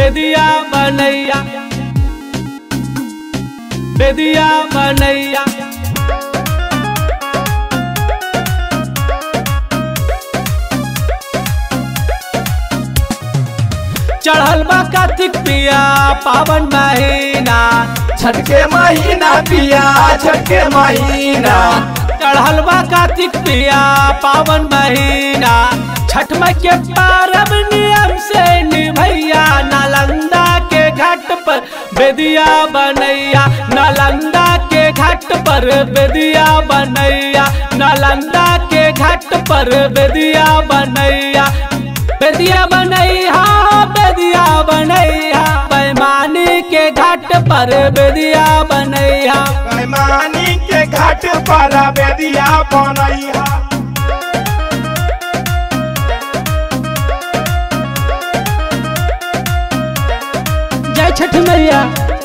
बेदिया बनैया बेदिया बनैया। चढ़ल बा कार्तिक पिया पावन महीना, छठ के महीना पिया छठ के महीना। चढ़ल बा कार्तिक पिया पावन महीना, छठ माई के पारब नियम से निभैया। नालंदा के घाट पर बेदिया बनैया, नालंदा के घाट पर बेदिया बनैया, नालंदा के घाट पर बेदिया बनैया। बेदिया बनैया बेदिया बनैया, पैमानी के घाट पर बेदिया बनैया, पैमानी के घाट पर बेदिया बनैया। जय छठ मैया।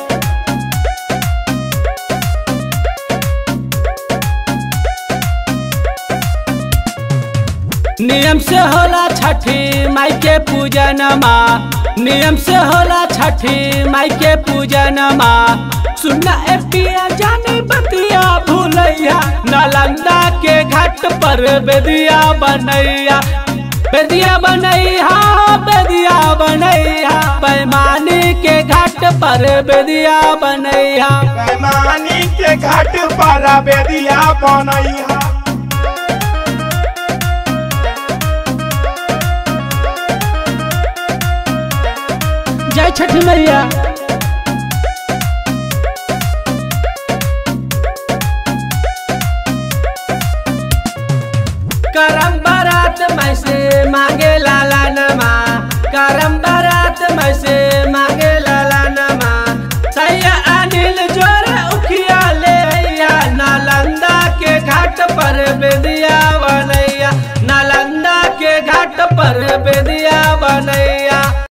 नियम से होला छठी माई के पूजन माँ, नियम से होला छठी माई के पूजन माँ। सुनना ए पिया जानी बतिया भूलैया, नालंदा के घाट पर बेदिया बनैया, बेदिया बनैया बेदिया बनैया, पैमानी के घाट पर बेदिया बनैया, पैमानी के घाट पर बेदिया बनैया। जय छठ मैया।